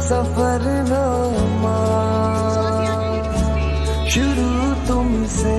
सफरनामा शुरू तुमसे।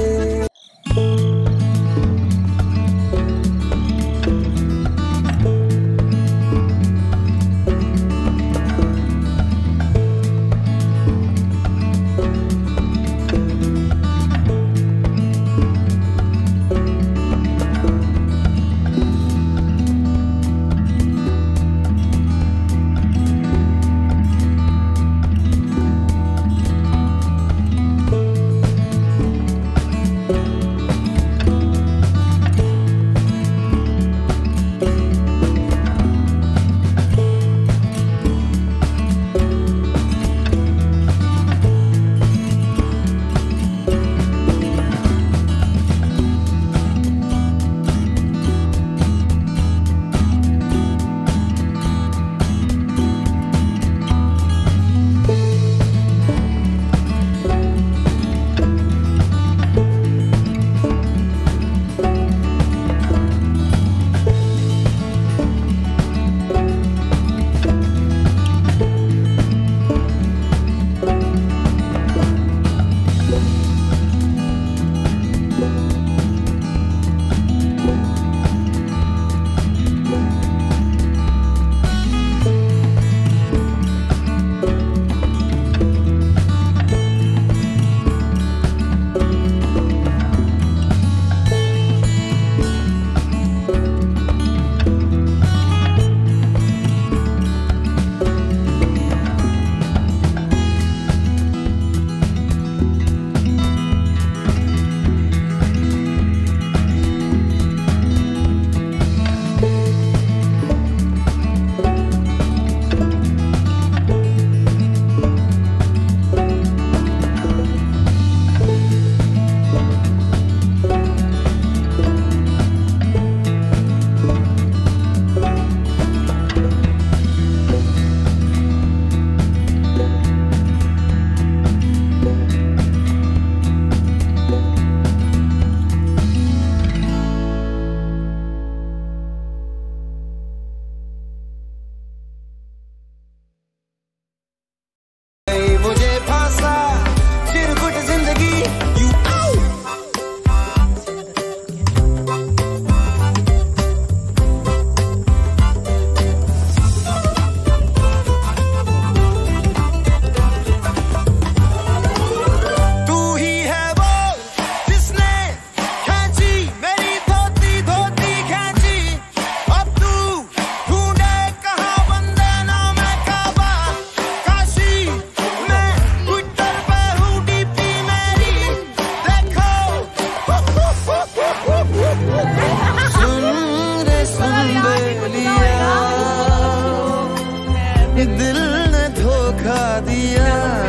दिल ने धोखा दिया,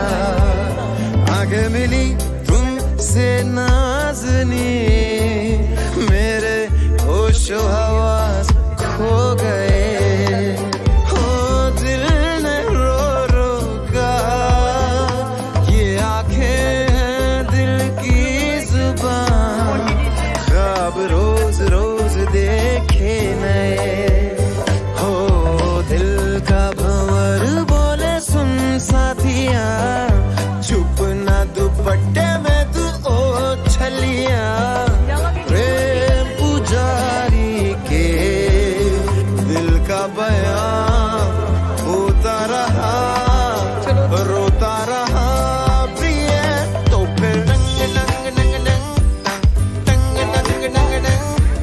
आगे मिली तुमसे नाज़नी, मेरे होशो हवास खो गए। हो दिल ने रो रो कहा, ये आंखें हैं दिल की जुबान, ख्वाब रोज रोज देखे नए। हो दिल का भंवर बोले सुन साथिया, चुप ना दुपट्टे में तू ओ छलिया। प्रेम पुजारी के दिल का बयां होता रहा, रोता रहा प्रिय, तो फिर नंग नंग नंग नंग नंग नंग नंग नंग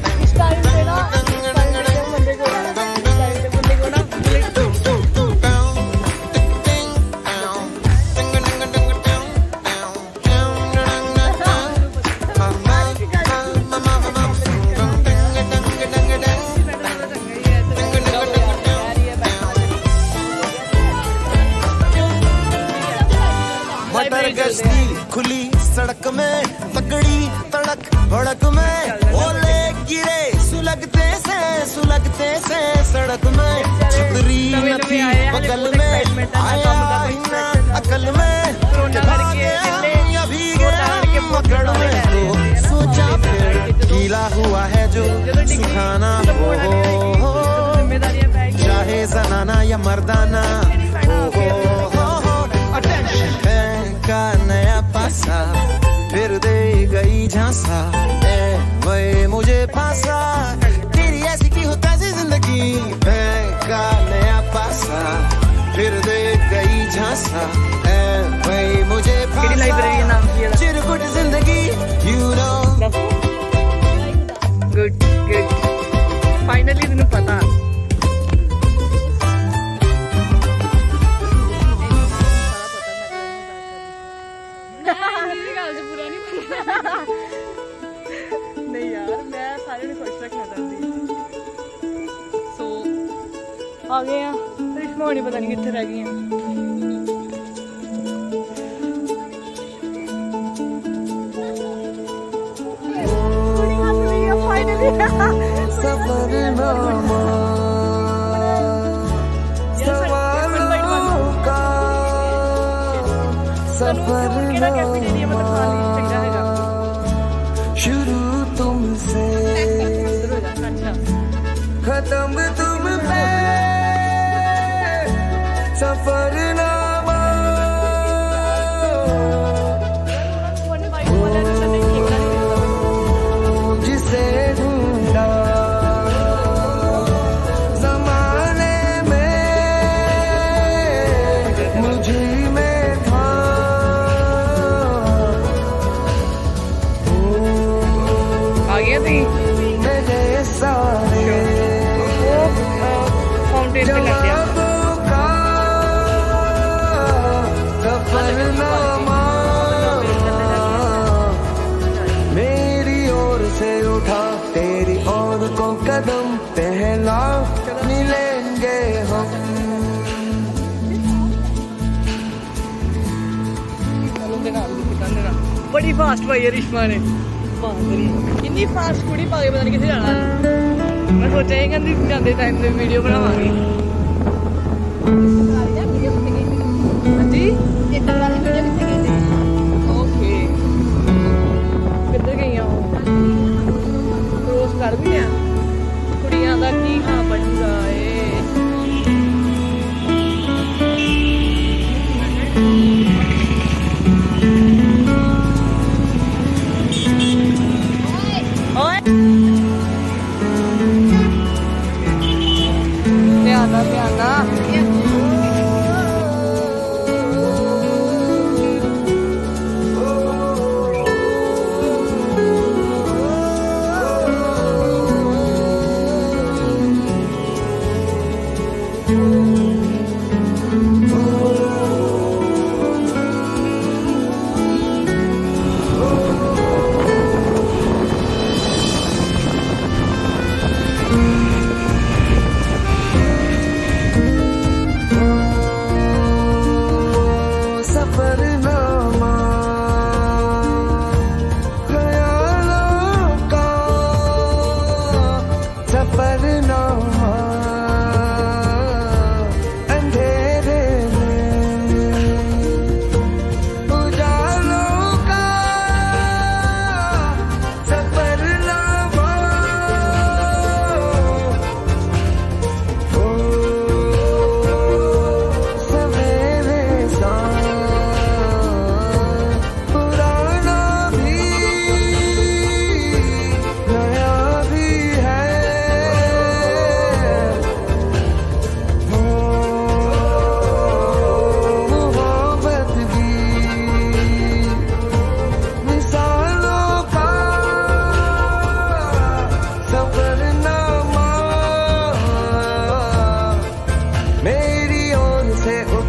मटर गश्ती खुली सड़क में, तगड़ी तड़क भड़क में, ओले गिरे सुलगते से सड़क में। छतरी न थी बगल में, आया ही ना अकल में, अभी गया मकड़ में। तो सोचा फिर गीला हुआ है जो सुखाना हो, चाहे जनाना या मर्दाना हो। का नया पासा, फिर दे गई झांसा, वही मुझे फांसा। तेरी ऐसी की हो ताज़ी जिंदगी, का नया पासा, फिर दे गई झांसा, वही मुझे फांसा। लाइब्रेरी का नाम किया चिरकुट जिंदगी, you know। Good good, finally तुझे पता। नहीं यार, मैं सारे ने खुश रखना चाहती। सो आ गए हैं, रिश्मा होनी पता नहीं कितने रह गई हैं। सफरनामा सवालों का सफरनामा, शुरू तुमसे खत्म तुम पे, सफरनामा। जिसे ढूंढा ज़माने में, मुझे में था। आ गया थी मेरे सारे फाउंटेन पे लग गया। सफरनामा मेरी ओर से उठा, तेरी ओर को कदम पहला, मिलेंगे हम। बड़ी फास्ट पाई है रिश्मा ने, इन्नी फास्ट कुड़ी पा के पता नहीं कितने जाना। मैं सोचा ही कहती जाते टाइम पे वीडियो बनावांगी। जी ओके, किधर गई हो? रोज कर भी लिया कुड़ियां दा की हाँ बनूगा। मेरी ओर से